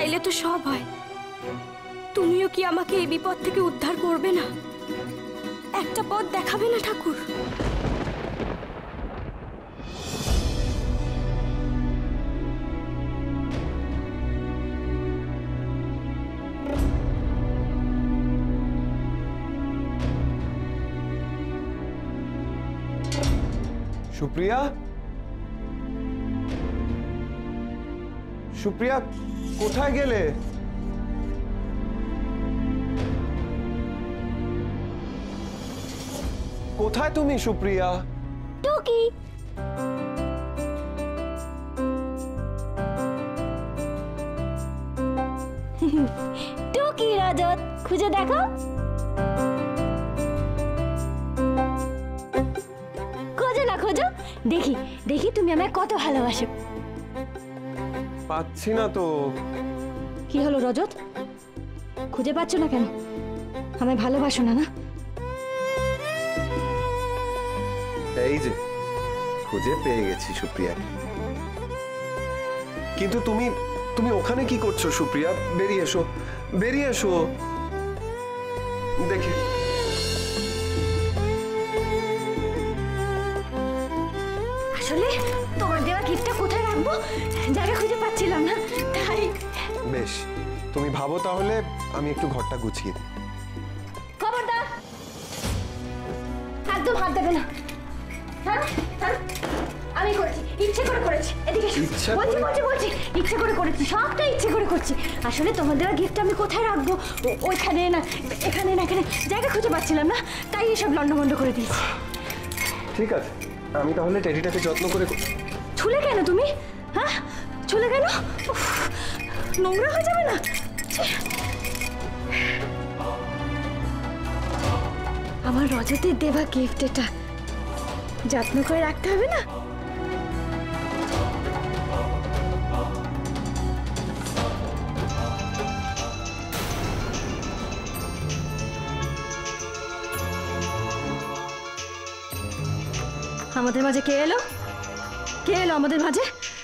চাইলে তো সব হয়। তুমিও কি আমাকে এই বিপদ থেকে উদ্ধার করবে না? একটা পথ দেখাবে না ঠাকুর? সুপ্রিয়া, সুপ্রিয়া কোথায় গেলে? কোথায় তুমি সুপ্রিয়া? টুকি, টুকি রজত, খুঁজে দেখো। খোঁজো না খোঁজো, দেখি দেখি তুমি আমায় কত ভালোবাসো। পাচ্ছি না তো। কি হলো রজত, খুঁজে পাচ্ছ না কেন? আমায় ভালোবাসো না? না, এই যে খুঁজে পেয়ে গেছি সুপ্রিয়া। কিন্তু তুমি তুমি ওখানে কি করছো সুপ্রিয়া? বেরিয়ে এসো, বেরিয়ে এসো। দেখে আসলে তোমার দেওয়া গিফটটা কোথায় রাখবো জায়গা খুঁজে পাচ্ছিলাম না, তাই। বেশ, তুমি ভাবো তাহলে, আমি একটু ঘরটা গুছিয়ে দিই। খবরদার, একদম হাত দেবে না। হ্যাঁ হ্যাঁ, আমি করেছি, ইচ্ছে করে করেছি। এদিকে ইচ্ছা বলছি বলছি বলছি, ইচ্ছে করে করেছি, সবটা ইচ্ছে করে করছি। আসলে তোমার দেওয়া গিফট আমি কোথায় রাখবো, ওইখানে না, এখানে না, এখানে জায়গা খুঁজে পাচ্ছিলাম না, তাই এসব লন্ডভন্ড করে দিয়েছি। ঠিক আছে, আমি তাহলে টেডিটাকে যত্ন করে। ছুলে কেন তুমি? হ্যাঁ, ছুলে কেন? নোংরা হয়ে যাবে না? আমার রজতের দেওয়া গিফট, এটা যত্ন করে রাখতে হবে না? আমাদের মাঝে কে এলো? কে এলো আমাদের মাঝে?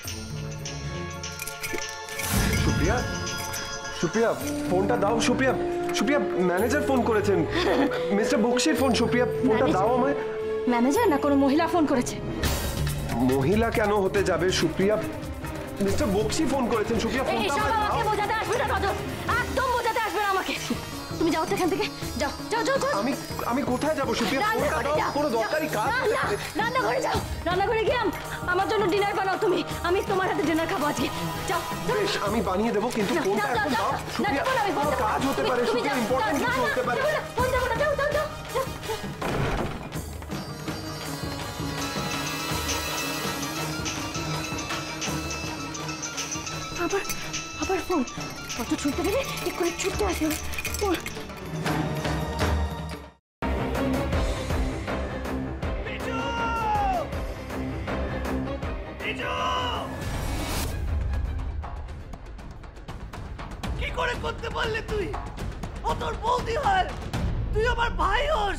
সুপ্রিয়া, সুপ্রিয়া ফোনটা দাও। সুপ্রিয়া, সুপ্রিয়া ম্যানেজার ফোন করেছেন, মিস্টার বক্সির ফোন। সুপ্রিয়া ফোনটা দাও আমায়। ম্যানেজার না, কোনো মহিলা ফোন করেছে। মহিলা কেন হতে যাবে সুপ্রিয়া? মিস্টার বক্সি ফোন করেছেন। সুপ্রিয়া ফোনটা এইসব আমাকে বোঝাতে আসবে না রজত, একদম বোঝাতে আসবে না আমাকে। তুমি যাও তো এখান থেকে, যাও যাও যাও। আমি কোথায় যাবো সুপ্রিয়া? ফোনটা দাও, কোনো দরকারি কাজ। রান্নাঘরে যাও, রান্নাঘরে গিয়ে আমার জন্য ডিনার বানাও তুমি। আমি তোমার হাতে ডিনার খাবো আজকে। যাও। বেশ, আমি বানিয়ে দেবো, কিন্তু ফোনটা এখন দাও সুপ্রিয়া। কোনো কাজ হতে পারে সুপ্রিয়া, ইম্পর্টেন্ট কিছু হতে পারে। ফোন দেবো না, যাও যাও যাও। আবার আবার ফোন, কত ছুটতে পেরে এক্ষুনি ছুটতে আসে। কি করে করতে পারলে তুই? ও তোর বৌদি হয়, তুই আমার ভাই হোস।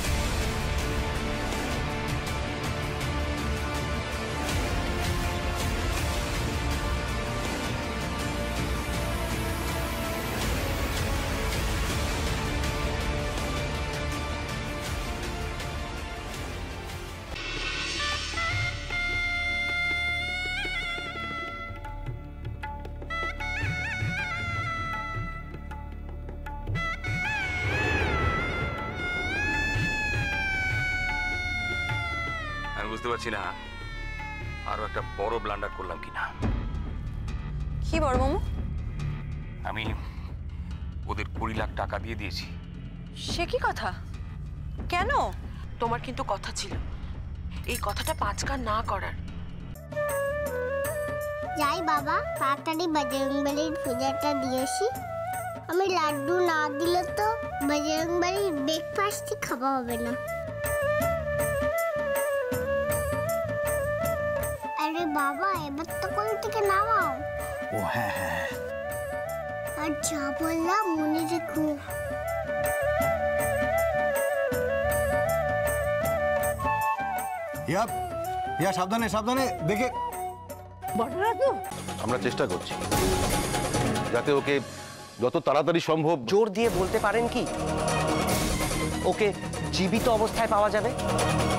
বুঝতে পারছি না আরো একটা বড় ব্লান্ডার করলাম কিনা। কি বড় মামু? আমি ওদের 20 লাখ টাকা দিয়ে দিয়েছি। সে কি কথা? কেন? তোমার কিন্তু কথা ছিল এই কথাটা 5 কান না করার। যাই বাবা, তাড়াতাড়ি বজরংবলীর পূজাটা দিয়েছি। আমি লাড্ডু না দিলে তো বজরংবলীর ব্রেকফাস্টই খাওয়া হবে না। আরে বাবা, এবার তো কোল থেকে নামাও। ও হ্যাঁ হ্যাঁ, আর যা বললাম মনে রেখো। ইয়া সাবধানে সাবধানে, দেখে। আমরা চেষ্টা করছি। যাতে ওকে যত তাড়াতাড়ি সম্ভব। জোর দিয়ে বলতে পারেন কি ওকে জীবিত অবস্থায় পাওয়া যাবে?